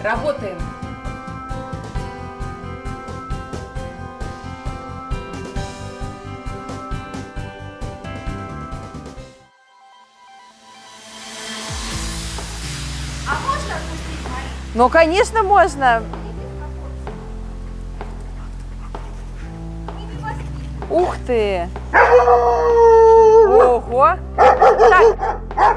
Работаем. А можно отпустить Марию? Ну, конечно, можно. Ух ты! Ого! Так.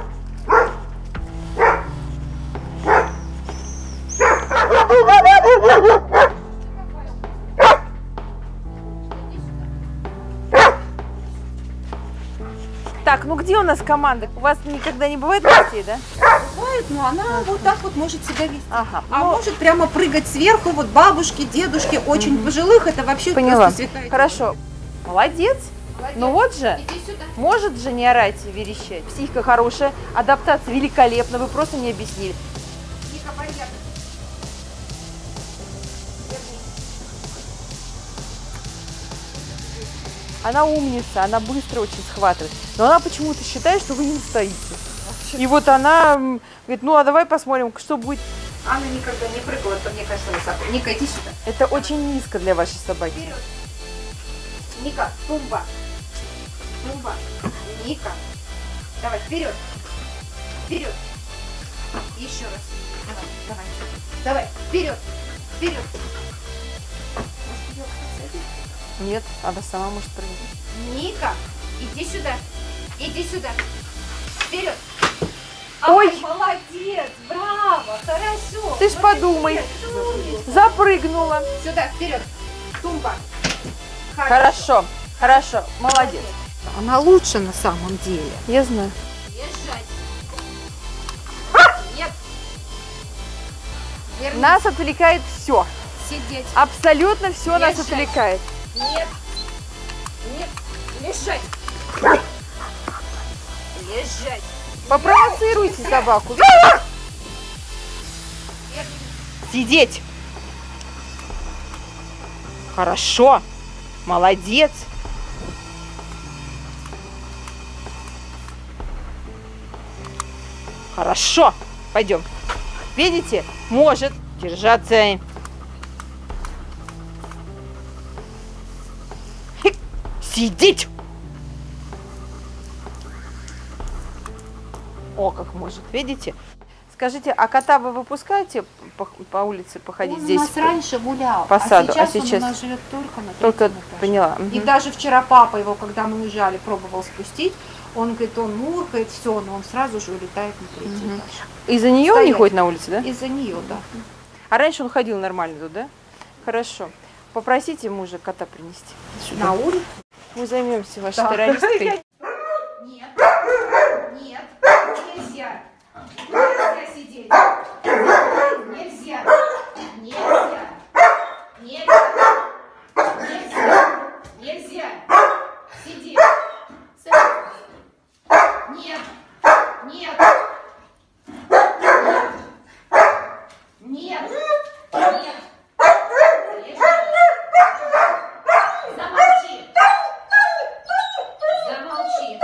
Так, ну где у нас команда? У вас никогда не бывает гостей, да? Бывает, но она вот так вот может себя вести. Ага. А Ну, может прямо прыгать сверху, вот бабушки, дедушки, очень пожилых, это вообще поняла. просто святая. Хорошо. Молодец. Молодец. Ну вот же. Иди сюда. Может же не орать и верещать. Психика хорошая, адаптация великолепна, вы просто не объяснили. Ника, поехали. Она умница, она быстро очень схватывает. Но она почему-то считает, что вы не стоите. И вот она говорит, ну а давай посмотрим, что будет. Анна никогда не прыгала, это мне кажется высоко. Ника, иди сюда. Это очень низко для вашей собаки. Вперед. Ника, тумба. Тумба. Ника. Давай, вперед. Вперед. Еще раз. Давай, давай. Давай, вперед. Вперед. Может, ее подсадить? Нет, она сама может прыгнуть. Ника, иди сюда. Иди сюда. Вперед. Ой. Ай, молодец, браво, хорошо. Ты ж подумай. Запрыгнула. Сюда, вперед. Тумба. Хорошо, хорошо, молодец. Она лучше на самом деле. Я знаю. Лежать. Нет. Вернись. Нас отвлекает все. Сидеть. Абсолютно все нас Лежать. отвлекает. Нет. Нет. Лежать. Лежать. Попровоцируйте собаку. Вернись. Сидеть. Хорошо. Молодец. Хорошо. Пойдем. Видите? Может держаться. Сидеть. О, как может. Видите? Скажите, а кота вы выпускаете по улице походить Он здесь? у нас раньше гулял, по саду, а а сейчас, сейчас он у нас живет только на Только третьем этаже. поняла. И Мгм. даже вчера папа его, когда мы уезжали, пробовал спустить, он говорит, он муркает, все, но он сразу же улетает на третий Мгм. этаж. Из-за нее он не Стоять. ходит на улице, да? Из-за нее, да. А раньше он ходил нормально тут, да? Хорошо. Попросите мужа кота принести сюда. На улице? Мы займемся вашей Да. террористкой. Нет, нет, нельзя. Нельзя сидеть. Нельзя. Нельзя. Нельзя. Нельзя. Нельзя. Сиди. Нет. Нет. Нет. Нет. Нет. Замолчи. Замолчи.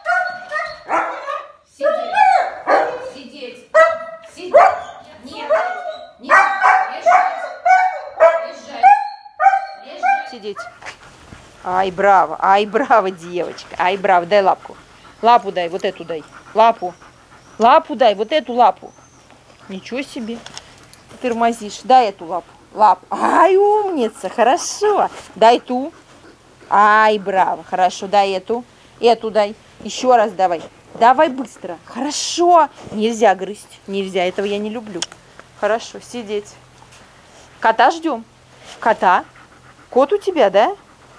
Сидеть. Сидеть. Сидеть. Нет. Нет. Лежать. Лежать. Лежать. Сидеть. Ай, браво, девочка. Ай, браво, дай лапку. Лапу дай, вот эту дай. Лапу. Лапу дай, вот эту лапу. Ничего себе. Ты тормозишь. Дай эту лапу. Лапу. Ай, умница, хорошо. Дай ту. Ай, браво, хорошо. Дай эту. Эту дай. Еще раз давай. Давай быстро. Хорошо. Нельзя грызть. Нельзя, этого я не люблю. Хорошо, сидеть. Кота ждем. Кота. Кот у тебя, да?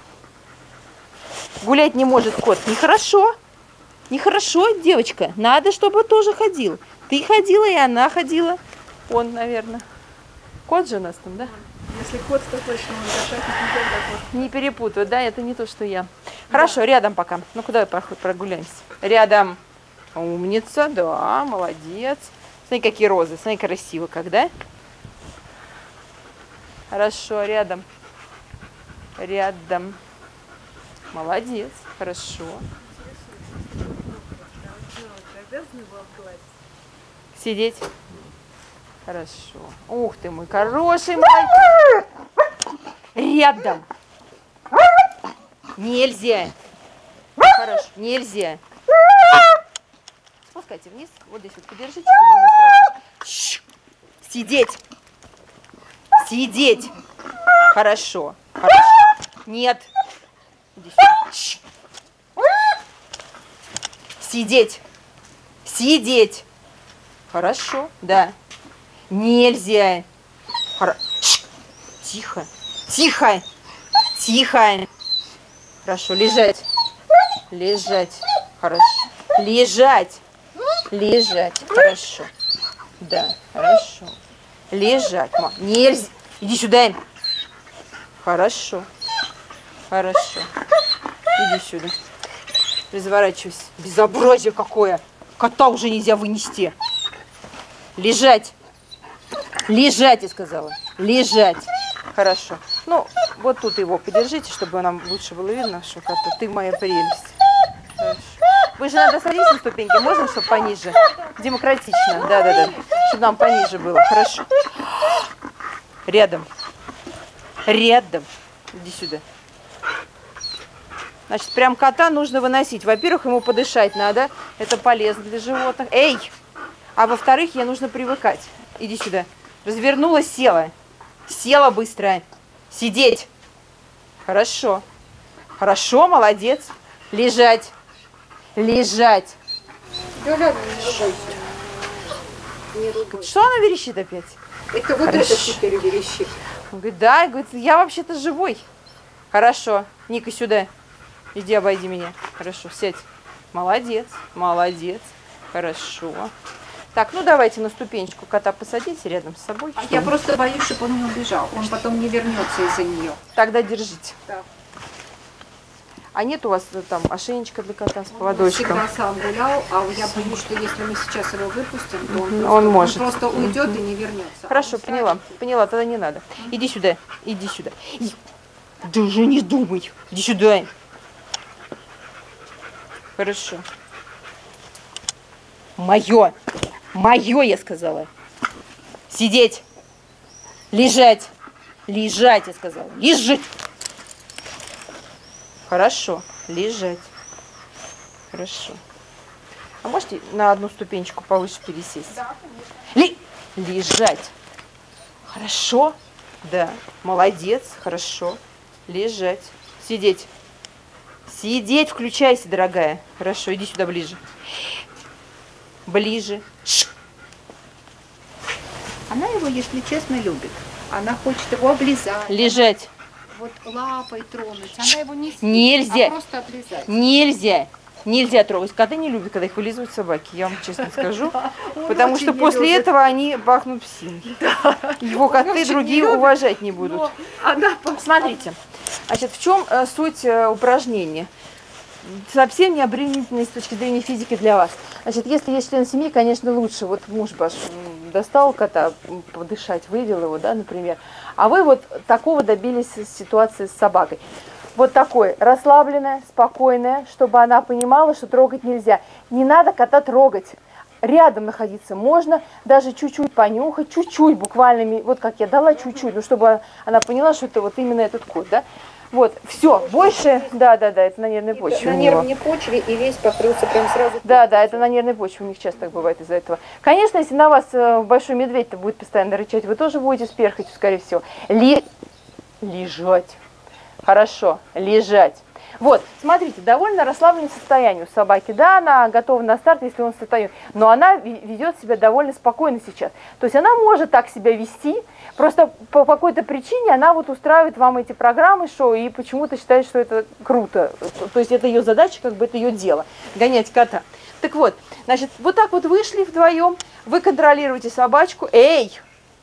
Гулять не может кот. Нехорошо. Нехорошо, девочка. Надо, чтобы тоже ходил. Ты ходила, и она ходила. Он, наверное. Кот же у нас там, да? Если кот, то точно он кошатник никогда кот. Не перепутаю, да? Это не то, что я. Хорошо, рядом пока. Ну, куда прогуляемся? Рядом. Умница, да, молодец. Смотри, какие розы. Смотри, красиво, как, да? Хорошо, рядом. Рядом. Молодец, хорошо. Обязаны его обгладить. Сидеть. Хорошо. Ух ты мой хороший мальчик. Рядом. Нельзя. Хорошо, нельзя. Спускайте вниз. Вот здесь вот подержите, чтобы ему страшно. Сидеть. Сидеть. Хорошо. Хорошо. Нет. Иди сюда. Сидеть. Сидеть. Хорошо. Да. Нельзя. Тихо. Тихо. Тихо. Хорошо. Лежать. Лежать. Хорошо. Лежать. Лежать. Хорошо. Да. Хорошо. Лежать. Нельзя. Иди сюда. Хорошо. Хорошо. Иди сюда. Разворачивайся. Безобразие какое. Кота уже нельзя вынести. Лежать. Лежать, я сказала. Лежать. Хорошо. Ну, вот тут его подержите, чтобы нам лучше было видно, что кота. Ты моя прелесть. Хорошо. Вы же надо садиться на ступеньки. Можно, чтобы пониже? Демократично. Да. Чтобы нам пониже было. Хорошо. Рядом. Рядом. Иди сюда. Значит, прям кота нужно выносить. Во-первых, ему подышать надо. Это полезно для животных. Эй! А во-вторых, ей нужно привыкать. Иди сюда. Развернулась, села. Села быстро. Сидеть. Хорошо. Хорошо, молодец. Лежать. Лежать. Что она верещит опять? Это вот Хорошо. это теперь верещит. Он говорит, да, говорит, я вообще-то живой. Хорошо. Ника, сюда. Иди, обойди меня. Хорошо, сядь. Молодец, молодец. Хорошо. Так, ну давайте на ступенечку кота посадите рядом с собой. А я просто боюсь, чтобы он не убежал. Он потом не вернется из-за нее. Тогда держите. Да. А нет у вас там ошейничка для кота с Он поводочком? всегда сам гулял, а я боюсь, что если мы сейчас его выпустим, то Он может. он просто уйдет и не вернется. Хорошо, поняла. Поняла, тогда не надо. Иди сюда, иди сюда. Даже не думай. Иди сюда. Хорошо. Мое. Мое, я сказала. Сидеть. Лежать. Лежать, я сказала. Лежать. Хорошо. Лежать. Хорошо. А можете на одну ступенечку повыше пересесть? Да, конечно. Лежать. Хорошо. Да. Молодец. Хорошо. Лежать. Сидеть. Сидеть. Включайся, дорогая. Хорошо. Иди сюда ближе. Ближе. Она его, если честно, любит. Она хочет его облизать. Лежать. Вот лапой тронуть. Она его не съест, Нельзя. а просто облизать. Нельзя. Нельзя трогать. Коты не любят, когда их вылизывают собаки. Я вам честно скажу. Потому что после этого они пахнут псиной. Его коты другие уважать не будут. Смотрите. Значит, в чем суть упражнения? Совсем не обременительный с точки зрения физики для вас. Значит, если есть член семьи, конечно, лучше. Вот муж ваш достал кота подышать, вывел его, да, например. А вы вот такого добились ситуации с собакой. Вот такой, расслабленная, спокойная, чтобы она понимала, что трогать нельзя. Не надо кота трогать. Рядом находиться можно, даже чуть-чуть понюхать, чуть-чуть, буквально, вот как я дала, чуть-чуть, ну, чтобы она поняла, что это вот именно этот кот, да. Вот, все, больше, да, это на нервной почве. На нервной почве и весь покрылся прям сразу. Да, это на нервной почве, у них часто так бывает из-за этого. Конечно, если на вас большой медведь-то будет постоянно рычать, вы тоже будете с перхотью, скорее всего. Лежать. Хорошо, лежать. Вот, смотрите, довольно расслабленное состояние у собаки. Да, она готова на старт, если он состоит, но она ведет себя довольно спокойно сейчас. То есть она может так себя вести, просто по какой-то причине она вот устраивает вам эти программы, шоу, и почему-то считает, что это круто. То есть это ее задача, как бы это ее дело, гонять кота. Так вот, значит, вот так вот вышли вдвоем, вы контролируете собачку. Эй!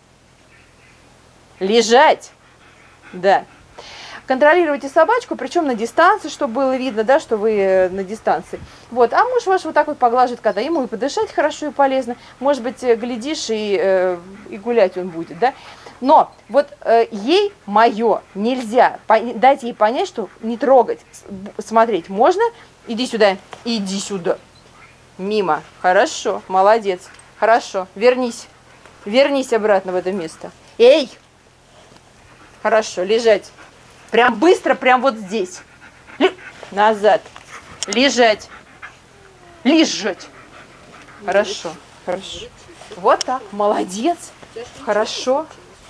Лежать! Да. Контролируйте собачку, причем на дистанции, чтобы было видно, да, что вы на дистанции. Вот, а муж ваш вот так вот поглаживает кота, ему и подышать хорошо и полезно. Может быть, глядишь, и гулять он будет, да. Но вот ей мое нельзя, дайте ей понять, что не трогать, смотреть можно. Иди сюда, мимо. Хорошо, молодец, хорошо, вернись. Вернись обратно в это место. Эй! Хорошо, лежать. Прям быстро, прям вот здесь. Назад. Лежать. Лежать. Хорошо, хорошо. Вот так, молодец. Хорошо.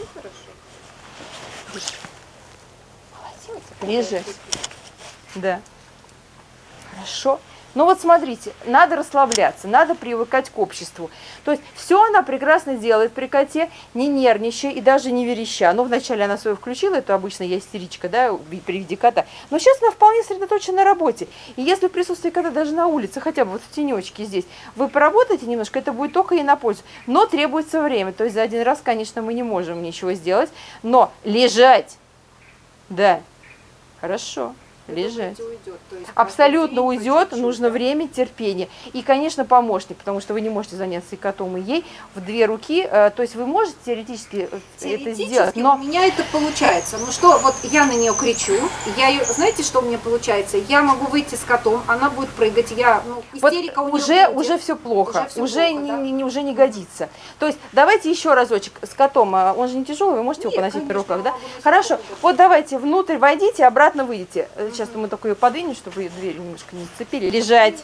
Лежать. Да. Хорошо. Ну вот смотрите, надо расслабляться, надо привыкать к обществу. То есть все она прекрасно делает при коте, не нервничая и даже не вереща. Ну, вначале она свою включила, это обычно я истеричка, да, при виде кота. Но сейчас она вполне сосредоточена на работе. И если в присутствии кота даже на улице, хотя бы вот в тенечке здесь, вы поработаете немножко, это будет только ей на пользу. Но требуется время. То есть за один раз, конечно, мы не можем ничего сделать. Но лежать. Да. Хорошо. Лежать. Уйдет, то есть Абсолютно по уйдет, чуть-чуть, нужно да. время, терпение. И, конечно, помощник, потому что вы не можете заняться и котом, и ей в две руки. То есть вы можете теоретически это сделать, но у меня это получается. Ну что, вот я на нее кричу, я ее, знаете, что у меня получается? Я могу выйти с котом, она будет прыгать, я, ну, истерика вот у нее уже все плохо, уже плохо, да? уже не годится. То есть давайте еще разочек с котом, он же не тяжелый, вы можете его Нет, поносить на конечно, руках, да? могу носить Хорошо, на руках. вот давайте внутрь войдите, обратно выйдите. Сейчас мы только ее подвинем, чтобы ее дверь немножко не сцепили. Лежать.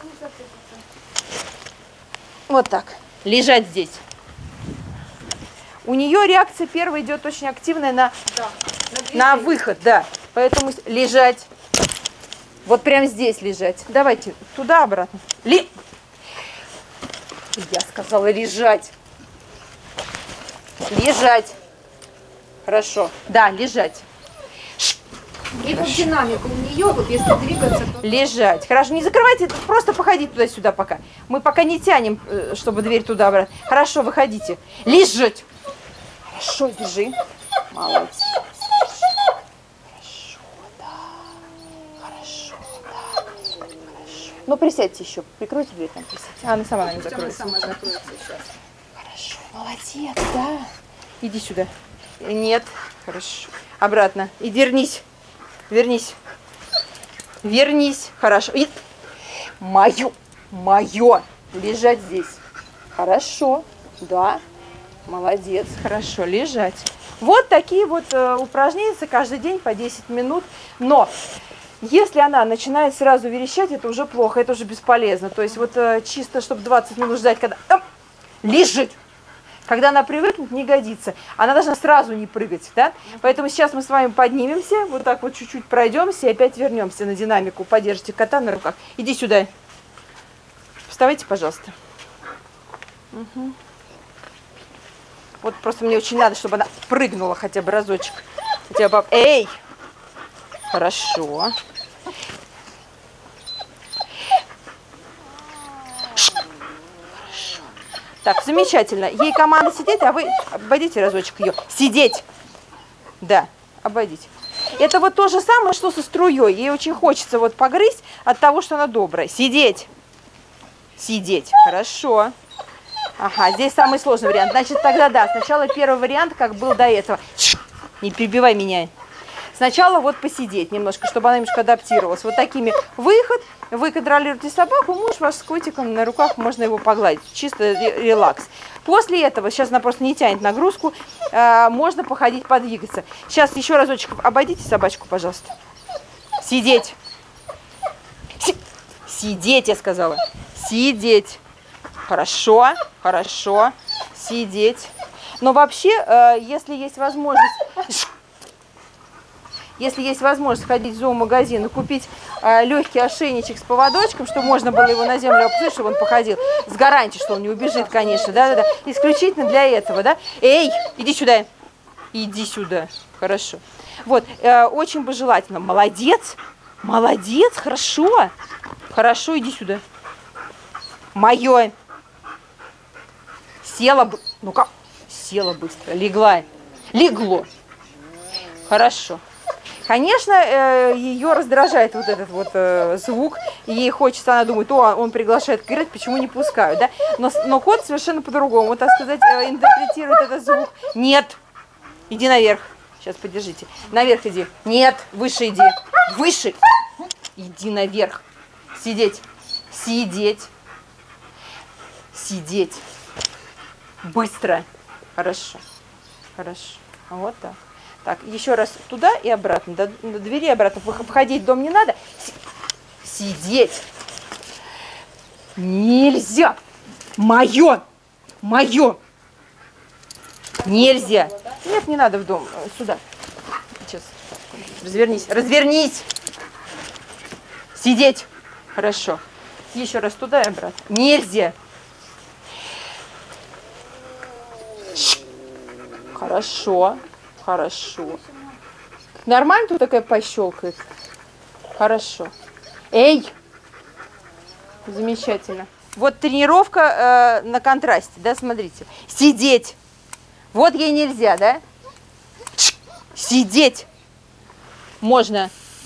Вот так. Лежать здесь. У нее реакция первая идет очень активная на выход, да. Поэтому лежать. Вот прям здесь лежать. Давайте туда, обратно. Я сказала лежать. Лежать. Хорошо. Да, лежать. И вот динамика у нее, вот если двигаться, то... Лежать. Хорошо, не закрывайте, просто походите туда-сюда пока. Мы пока не тянем, чтобы дверь туда-обратно. Хорошо, выходите. Лежать. Хорошо, держи. Молодец. Хорошо, да. Хорошо, да. Хорошо. Ну, присядьте еще. Прикройте дверь там, присядьте. Она сама, наверное, закроется. Сама закроется сейчас. Хорошо, молодец, да. Иди сюда. Нет. Хорошо. Обратно. И вернись. Вернись. Вернись. Хорошо. И... Мое. Лежать здесь. Хорошо. Да. Молодец. Хорошо. Лежать. Вот такие вот упражнения каждый день по 10 минут. Но если она начинает сразу верещать, это уже плохо, это уже бесполезно. То есть вот чисто, чтобы 20 минут ждать, когда... Лежать. Когда она привыкнет, не годится. Она должна сразу не прыгать, да? Поэтому сейчас мы с вами поднимемся, вот так вот чуть-чуть пройдемся и опять вернемся на динамику. Подержите кота на руках. Иди сюда. Вставайте, пожалуйста. Угу. Вот просто мне очень надо, чтобы она прыгнула хотя бы разочек. Хотя бы... Эй! Хорошо. Так, замечательно. Ей команда сидеть, а вы обойдите разочек ее. Сидеть. Да, обойдите. Это вот то же самое, что со струей. Ей очень хочется вот погрызть от того, что она добрая. Сидеть. Сидеть. Хорошо. Ага, здесь самый сложный вариант. Значит, тогда да, сначала первый вариант, как был до этого. Не перебивай меня. Сначала вот посидеть немножко, чтобы она немножко адаптировалась. Вот такими выход. Вы контролируете собаку, муж ваш с котиком на руках, можно его погладить. Чисто релакс. После этого, сейчас она просто не тянет нагрузку, можно походить, подвигаться. Сейчас еще разочек обойдите собачку, пожалуйста. Сидеть. Сидеть, я сказала. Сидеть. Хорошо, хорошо. Сидеть. Но вообще, если есть возможность... Если есть возможность ходить в зоомагазин и купить легкий ошейничек с поводочком, чтобы можно было его на землю опустить, чтобы он походил, с гарантией, что он не убежит, конечно, да. Исключительно для этого, да. Эй, иди сюда. Иди сюда. Хорошо. Вот, очень бы желательно. Молодец. Молодец, хорошо. Хорошо, иди сюда. Мое. Села бы. Ну как? Села быстро. Легла. Легло. Хорошо. Конечно, ее раздражает вот этот вот звук, и ей хочется, она думает, о, он приглашает играть, почему не пускают, да? Но кот совершенно по-другому, так сказать, интерпретирует этот звук. Нет, иди наверх, сейчас подержите, наверх иди, нет, выше иди, выше, иди наверх, сидеть, сидеть, сидеть, быстро, Хорошо. Хорошо. Вот так. Так, еще раз туда и обратно. До двери обратно. Входить в дом не надо. Сидеть. Нельзя. Мое. Мое. Нельзя. Нет, не надо в дом. Сюда. Сейчас. Развернись. Развернись. Сидеть. Хорошо. Еще раз туда и обратно. Нельзя. Хорошо. Хорошо. Нормально тут такая пощелкает? Хорошо. Эй! Замечательно. Вот тренировка на контрасте, да, смотрите. Сидеть. Вот ей нельзя, да? Сидеть. Можно.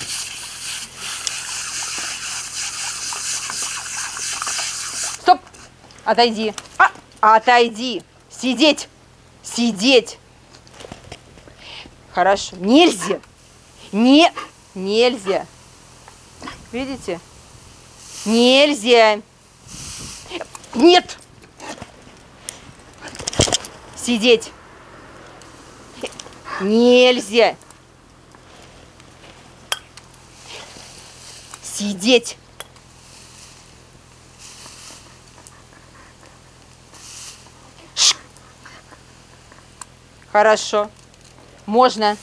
Стоп. Отойди. Отойди. Сидеть. Сидеть. Хорошо. Нельзя. Нельзя. Видите? Нельзя. Нет. Сидеть. Нельзя. Сидеть. Хорошо. Можно.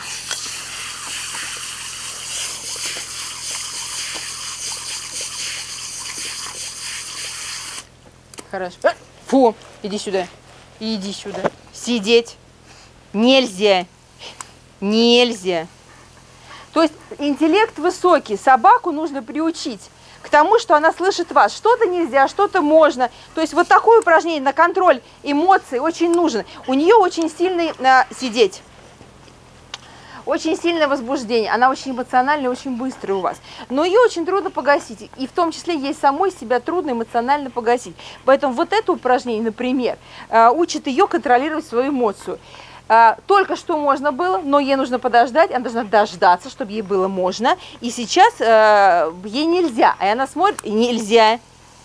Хорошо. Фу, иди сюда. Иди сюда. Сидеть. Нельзя. Нельзя. То есть интеллект высокий. Собаку нужно приучить к тому, что она слышит вас. Что-то нельзя, что-то можно. То есть вот такое упражнение на контроль эмоций очень нужно. У нее очень сильный сидеть. Очень сильное возбуждение. Она очень эмоциональная, очень быстрая у вас. Но ее очень трудно погасить. И в том числе ей самой себя трудно эмоционально погасить. Поэтому вот это упражнение, например, учит ее контролировать свою эмоцию. Только что можно было, но ей нужно подождать, она должна дождаться, чтобы ей было можно. И сейчас ей нельзя, а она смотрит, и нельзя.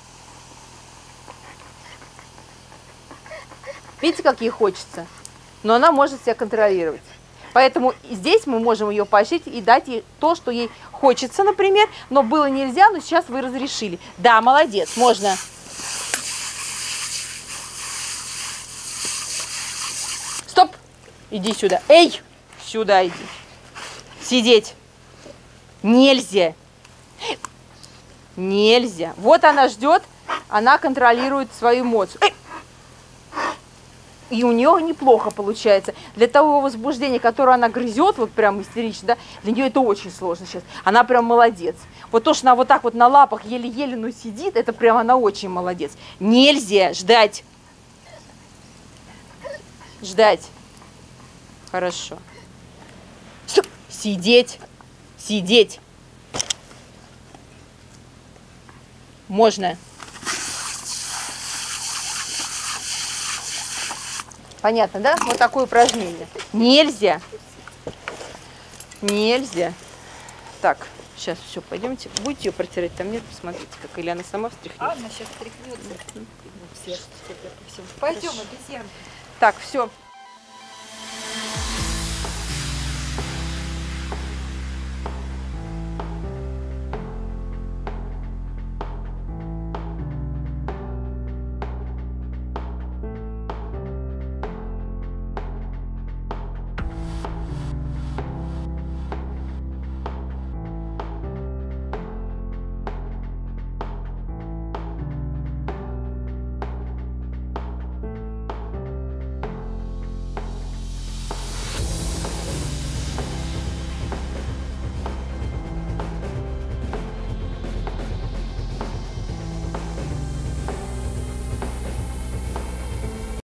Видите, как ей хочется? Но она может себя контролировать. Поэтому здесь мы можем ее поощрить и дать ей то, что ей хочется, например, но было нельзя, но сейчас вы разрешили. Да, молодец, можно. Стоп! Иди сюда. Эй! Сюда иди. Сидеть. Нельзя. Нельзя. Вот она ждет, она контролирует свою эмоцию. Эй! И у нее неплохо получается. Для того возбуждения, которое она грызет, вот прям истерично, да, для нее это очень сложно сейчас. Она прям молодец. Вот то, что она вот так вот на лапах еле-еле, но сидит, это прям она очень молодец. Нельзя ждать. Ждать. Хорошо. Сидеть. Сидеть. Можно. Понятно, да? Вот такое упражнение. Нельзя. Нельзя. Так, сейчас все, пойдемте. Будете ее протирать? Там нет, посмотрите, как. Или она сама встряхнет. Она сейчас стряхнется. Все, пойдем, обезьянка. Так, все.